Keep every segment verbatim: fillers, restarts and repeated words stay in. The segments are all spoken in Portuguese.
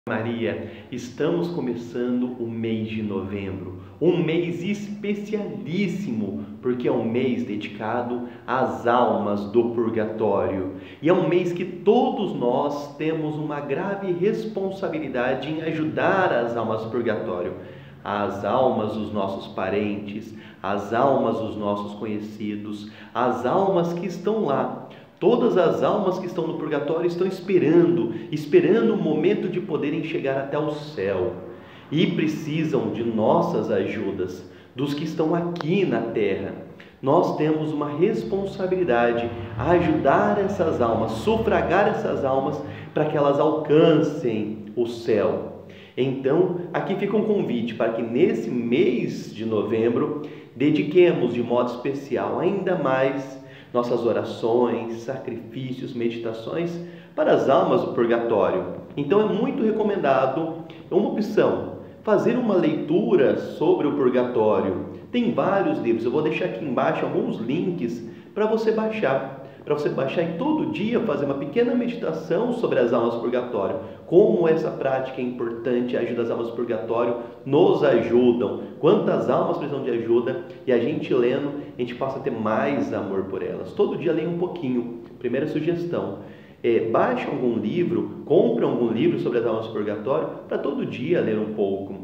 Maria, estamos começando o mês de novembro, um mês especialíssimo, porque é um mês dedicado às almas do purgatório. E é um mês que todos nós temos uma grave responsabilidade em ajudar as almas do purgatório, as almas dos nossos parentes, as almas dos nossos conhecidos, as almas que estão lá. Todas as almas que estão no purgatório estão esperando, esperando o momento de poderem chegar até o céu. E precisam de nossas ajudas, dos que estão aqui na terra. Nós temos uma responsabilidade a ajudar essas almas, sufragar essas almas para que elas alcancem o céu. Então, aqui fica um convite para que nesse mês de novembro, dediquemos de modo especial ainda mais nossas orações, sacrifícios, meditações para as almas do purgatório. Então é muito recomendado, é uma opção, fazer uma leitura sobre o purgatório. Tem vários livros, eu vou deixar aqui embaixo alguns links para você baixar. Para você baixar e todo dia fazer uma pequena meditação sobre as almas do purgatório. Como essa prática é importante, a ajuda das almas do purgatório nos ajudam. Quantas almas precisam de ajuda e a gente lendo, a gente passa a ter mais amor por elas. Todo dia leia um pouquinho. Primeira sugestão. É, baixe algum livro, compre algum livro sobre as almas do purgatório para todo dia ler um pouco.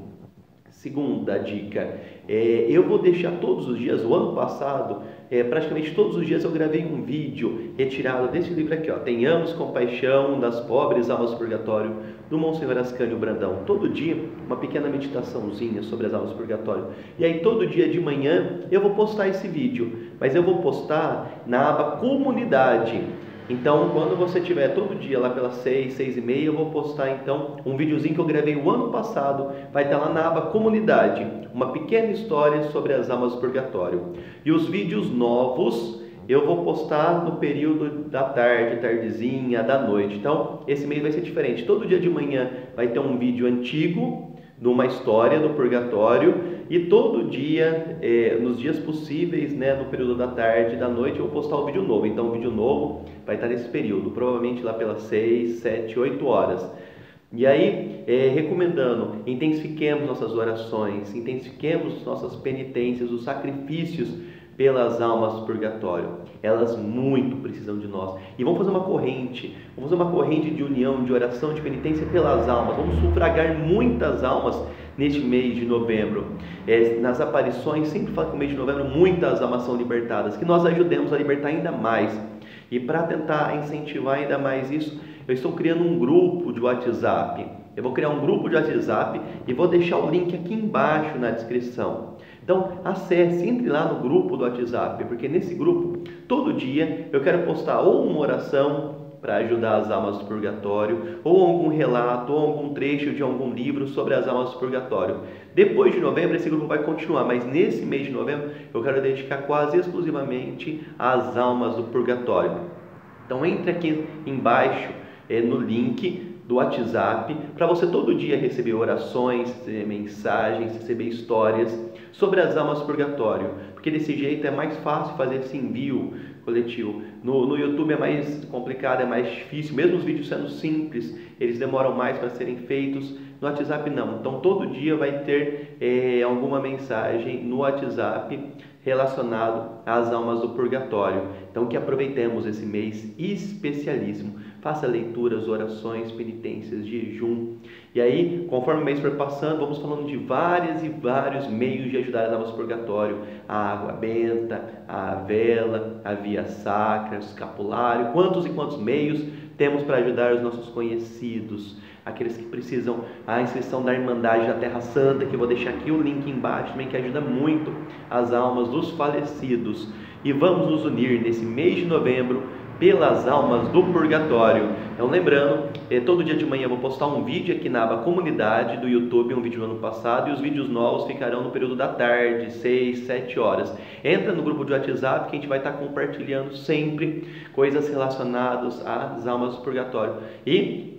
Segunda dica, é, eu vou deixar todos os dias, o ano passado, é, praticamente todos os dias eu gravei um vídeo retirado desse livro aqui, ó, Tenhamos Compaixão das Pobres Almas do Purgatório, do Monsenhor Ascânio Brandão. Todo dia, uma pequena meditaçãozinha sobre as almas do purgatório. E aí todo dia de manhã eu vou postar esse vídeo, mas eu vou postar na aba Comunidade. Então, quando você tiver todo dia lá pelas seis, seis e meia, eu vou postar então um videozinho que eu gravei o ano passado, vai estar lá na aba Comunidade, uma pequena história sobre as almas do purgatório. E os vídeos novos eu vou postar no período da tarde, tardezinha, da noite. Então, esse mês vai ser diferente. Todo dia de manhã vai ter um vídeo antigo, de uma história do purgatório, e todo dia, é, nos dias possíveis, né, no período da tarde e da noite, eu vou postar um vídeo novo. Então o vídeo novo vai estar nesse período, provavelmente lá pelas seis, sete, oito horas. E aí, é, recomendando, intensifiquemos nossas orações, intensifiquemos nossas penitências, os sacrifícios pelas almas do purgatório. Elas muito precisam de nós. E vamos fazer uma corrente, vamos fazer uma corrente de união, de oração, de penitência pelas almas. Vamos sufragar muitas almas neste mês de novembro. É, nas aparições, sempre falo que no mês de novembro muitas almas são libertadas, que nós ajudemos a libertar ainda mais. E para tentar incentivar ainda mais isso, eu estou criando um grupo de WhatsApp. Eu vou criar um grupo de WhatsApp e vou deixar o link aqui embaixo na descrição. Então, acesse, entre lá no grupo do WhatsApp, porque nesse grupo, todo dia, eu quero postar ou uma oração para ajudar as almas do purgatório, ou algum relato, ou algum trecho de algum livro sobre as almas do purgatório. Depois de novembro, esse grupo vai continuar, mas nesse mês de novembro, eu quero dedicar quase exclusivamente às almas do purgatório. Então, entre aqui embaixo, é, no link do WhatsApp, para você todo dia receber orações, receber mensagens, receber histórias sobre as almas do purgatório, porque desse jeito é mais fácil fazer esse envio coletivo. No, no YouTube é mais complicado, é mais difícil, mesmo os vídeos sendo simples, eles demoram mais para serem feitos. No WhatsApp não, então todo dia vai ter é, alguma mensagem no WhatsApp relacionado às almas do purgatório. Então que aproveitemos esse mês especialíssimo, faça leituras, orações, penitências, jejum. E aí, conforme o mês for passando, vamos falando de vários e vários meios de ajudar as almas do purgatório. A água benta, a vela, a via sacra, o escapulário, quantos e quantos meios temos para ajudar os nossos conhecidos, aqueles que precisam, a inscrição da Irmandade da Terra Santa, que eu vou deixar aqui o link embaixo também, que ajuda muito as almas dos falecidos. E vamos nos unir nesse mês de novembro pelas almas do purgatório. Então, lembrando, eh, todo dia de manhã eu vou postar um vídeo aqui na aba Comunidade do YouTube, um vídeo do ano passado, e os vídeos novos ficarão no período da tarde, seis, sete horas. Entra no grupo de WhatsApp que a gente vai estar compartilhando sempre coisas relacionadas às almas do purgatório. E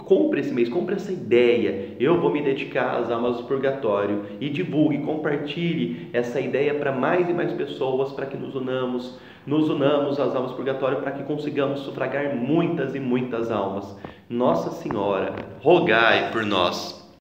compre esse mês, compre essa ideia. Eu vou me dedicar às almas do purgatório. E divulgue, compartilhe essa ideia para mais e mais pessoas, para que nos unamos, nos unamos às almas do purgatório, para que consigamos sufragar muitas e muitas almas. Nossa Senhora, rogai por nós.